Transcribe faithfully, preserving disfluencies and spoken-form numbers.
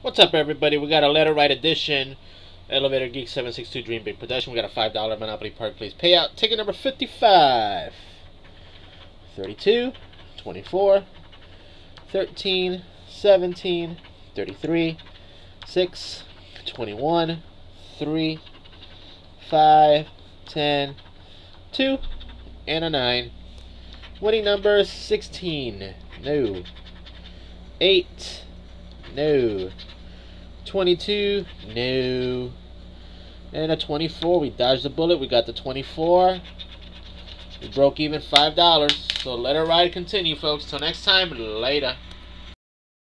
What's up, everybody? We got a letter write edition. Elevator Geek seven six two Dream Big production. We got a five dollar Monopoly Park Place payout. Ticket number fifty-five. thirty-two. twenty-four. thirteen. seventeen. thirty-three. six. twenty-one. three. five. ten. two. And a nine. Winning number sixteen. No. eight. No. twenty-two. No. And a twenty-four. We dodged the bullet. We got the twenty-four. We broke even five dollars. So let our ride continue, folks. Till next time. Later.